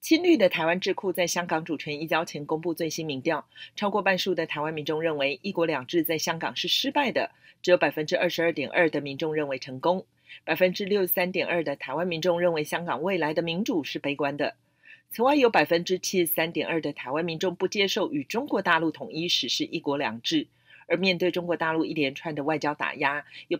亲绿的台湾智库在香港主权移交前公布最新民调，超过半数的台湾民众认为“一国两制”在香港是失败的，只有22.2%的民众认为成功，63.2%的台湾民众认为香港未来的民主是悲观的。此外，有73.2%的台湾民众不接受与中国大陆统一实施“一国两制”，而面对中国大陆一连串的外交打压，有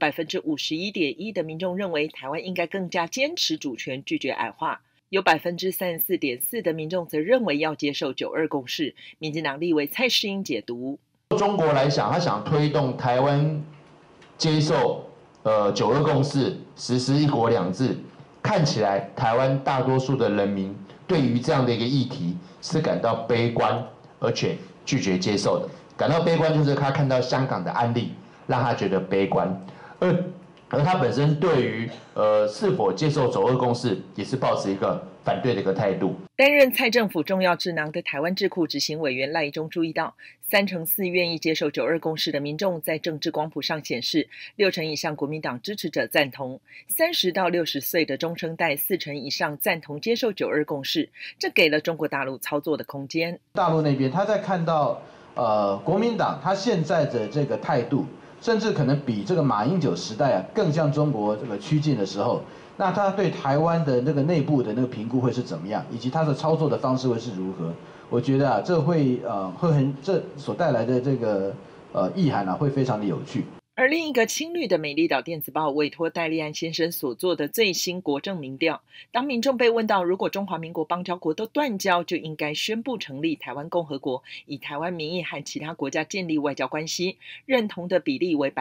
51.1%的民众认为台湾应该更加坚持主权，拒绝矮化。有34.4%的民众则认为要接受9·2共识。民进党立委蔡适英解读： 中国来想，他想推动台湾接受9·2共识，实施“一国两制”，看起来台湾大多数的人民对于这样的一个议题是感到悲观，而且拒绝接受的。感到悲观就是他看到香港的案例，让他觉得悲观，而他本身对于是否接受9·2共识，也是抱持一个反对的一个态度。 担任蔡政府重要智囊的台湾智库执行委员赖宜中注意到，34%愿意接受9·2共识的民众在政治光谱上显示，60%以上国民党支持者赞同，30到60岁的中生代40%以上赞同接受9·2共识，这给了中国大陆操作的空间。 大陆那边他在看到国民党他现在的这个态度，甚至可能比这个马英九时代更向中国这个趋近的时候，那他对台湾的那个内部的那个评估会是怎么样，以及他的操作的方式会是如何？我觉得这这所带来的这个意涵会非常的有趣。 而另一个亲绿的美丽岛电子报委托戴立安先生所做的最新国政民调，当民众被问到如果中华民国邦交国都断交，就应该宣布成立台湾共和国，以台湾名义和其他国家建立外交关系，认同的比例为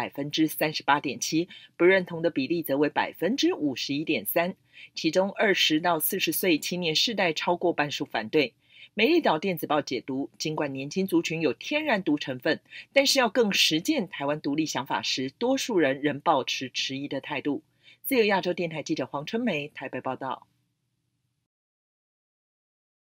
38.7%，不认同的比例则为51.3%，其中20到40岁青年世代超过半数反对。美丽岛电子报解读，尽管年轻族群有天然独成分，但是要更实践台湾独立想法时，多数人仍抱持迟疑的态度。自由亚洲电台记者黄春梅台北报道。